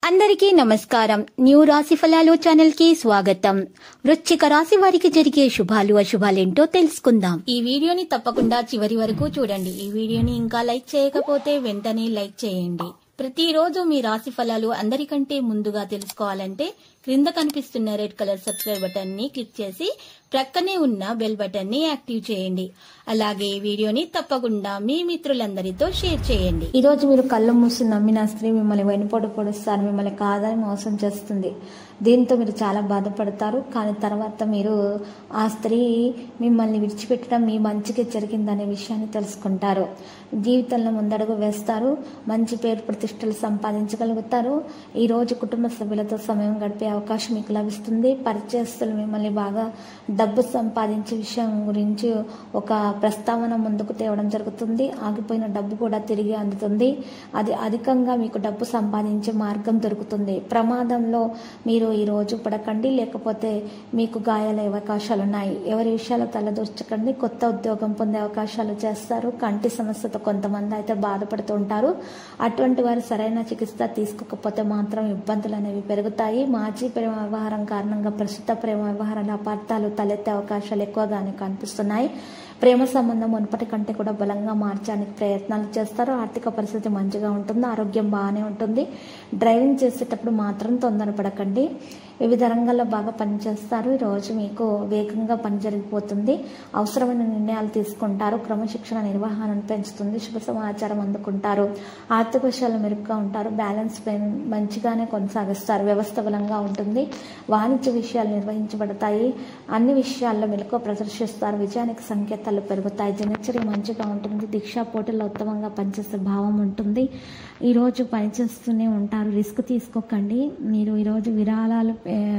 అందరికీ నమస్కారం. న్యూ రాశి ఫలాలు ఛానల్ కి స్వాగతం. వృశ్చిక రాశి వారికి జరిగే శుభాలు అశుభాలేంటో తెలుసుకుందాం. ఈ వీడియోని తప్పకుండా చివరి వరకు చూడండి. ఈ వీడియోని ఇంకా లైక్ చేయకపోతే వెంటనే లైక్ చేయండి. ప్రతిరోజు మీ రాశి ఫలాలు అందరికంటే ముందుగా తెలుసుకోవాలంటే క్రింద కనిపిస్తున్న రెడ్ కలర్ సబ్స్క్రైబ్ బటన్ ని క్లిక్ చేసి ప్రక్కనే ఉన్న బెల్ బటన్ ని యాక్టివ్ చేయండి. అలాగే వీడియోని తప్పకుండా మీ మిత్రులందరితో షేర్ చేయండి. ఈ రోజు మీరు కళ్ళు మూసి నమ్మిన స్త్రీ మిమ్మల్ని వెనుపోటు పొడుస్తారు, మిమ్మల్ని కాదని మోసం చేస్తుంది. దీంతో మీరు చాలా బాధపడతారు. కానీ తర్వాత మీరు ఆ స్త్రీ మిమ్మల్ని విడిచిపెట్టడం మీ మంచికి జరిగిందనే విషయాన్ని తెలుసుకుంటారు. జీవితంలో ముందడుగు వేస్తారు. మంచి పేరు ప్రతిష్టలు సంపాదించగలుగుతారు. ఈ రోజు కుటుంబ సభ్యులతో సమయం గడిపే అవకాశం మీకు లభిస్తుంది. పరిచయస్తులు మిమ్మల్ని బాగా డబ్బు సంపాదించే విషయం గురించి ఒక ప్రస్తావన ముందుకు తేవడం జరుగుతుంది. ఆగిపోయిన డబ్బు కూడా తిరిగి అందుతుంది. అది అధికంగా మీకు డబ్బు సంపాదించే మార్గం దొరుకుతుంది. ప్రమాదంలో మీరు ఈ రోజు పడకండి, లేకపోతే మీకు గాయాలయ్యే అవకాశాలు ఉన్నాయి. ఎవరి విషయాలు తలదూర్చకండి. కొత్త ఉద్యోగం పొందే అవకాశాలు చేస్తారు. కంటి సమస్యతో కొంతమంది అయితే బాధపడుతూ ఉంటారు. అటువంటి వారు సరైన చికిత్స తీసుకోకపోతే మాత్రం ఇబ్బందులు అనేవి పెరుగుతాయి. మాజీ ప్రేమ వ్యవహారం కారణంగా ప్రస్తుత ప్రేమ వ్యవహారాల అపార్థాలు తలెత్తే అవకాశాలు ఎక్కువగానే కనిపిస్తున్నాయి. ప్రేమ సంబంధం మునుపటి కంటే కూడా బలంగా మార్చడానికి ప్రయత్నాలు చేస్తారు. ఆర్థిక పరిస్థితి మంచిగా ఉంటుంది. ఆరోగ్యం బాగానే ఉంటుంది. డ్రైవింగ్ చేసేటప్పుడు మాత్రం తొందరపడకండి. వివిధ రంగాల్లో బాగా పనిచేస్తారు. ఈరోజు మీకు వేగంగా పని జరిగిపోతుంది. అవసరమైన నిర్ణయాలు తీసుకుంటారు. క్రమశిక్షణ నిర్వహణను పెంచుతుంది. శుభ సమాచారం అందుకుంటారు. ఆర్థిక విషయాలు మెరుగ్గా ఉంటారు. బ్యాలెన్స్ మంచిగానే కొనసాగిస్తారు. వ్యవస్థ బలంగా ఉంటుంది. వాణిజ్య విషయాలు నిర్వహించబడతాయి. అన్ని విషయాల్లో మెలకువ ప్రదర్శిస్తారు. విజయానికి సంకేతాలు పెరుగుతాయి. దినచర్య మంచిగా ఉంటుంది. దీక్షా పోటీల్లో ఉత్తమంగా పనిచేసే భావం ఉంటుంది. ఈరోజు పనిచేస్తూనే ఉంటారు. రిస్క్ తీసుకోకండి. మీరు ఈరోజు విరాళాలు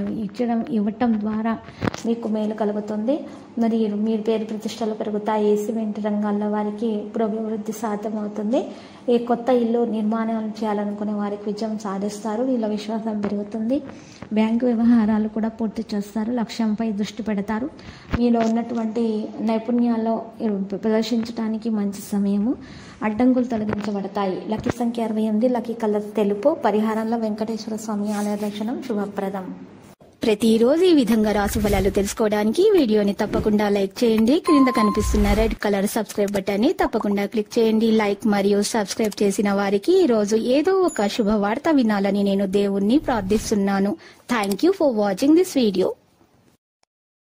ఇవ్వటం ద్వారా మీకు మేలు కలుగుతుంది. మరి మీరు పేరు ప్రతిష్టలు పెరుగుతాయి. సిమెంట్ రంగాల్లో వారికి ఇప్పుడు అభివృద్ధి సాధ్యమవుతుంది. ఏ కొత్త ఇల్లు నిర్మాణాలు చేయాలనుకునే వారికి విజయం సాధిస్తారు. వీళ్ళ విశ్వాసం పెరుగుతుంది. బ్యాంకు వ్యవహారాలు కూడా పూర్తి చేస్తారు. లక్ష్యంపై దృష్టి పెడతారు. మీలో ఉన్నటువంటి నైపుణ్యాల్లో ప్రదర్శించడానికి మంచి సమయము. అడ్డంకులు తొలగించబడతాయి. లక్కీ సంఖ్య 28. లక్కీ కలర్ తెలుపు. పరిహారంలో వెంకటేశ్వర స్వామి ఆలయ దర్శనం శుభప్రదం. ప్రతిరోజు ఈ విధంగా రాశి ఫలాలు తెలుసుకోవడానికి వీడియోని తప్పకుండా లైక్ చేయండి. క్రింద కనిపిస్తున్న రెడ్ కలర్ సబ్స్క్రైబ్ బటన్ ని తప్పకుండా క్లిక్ చేయండి. లైక్ మరియు సబ్స్క్రైబ్ చేసిన వారికి ఈ రోజు ఏదో ఒక శుభవార్త వినాలని నేను దేవుణ్ణి ప్రార్థిస్తున్నాను. Thank you for watching this video.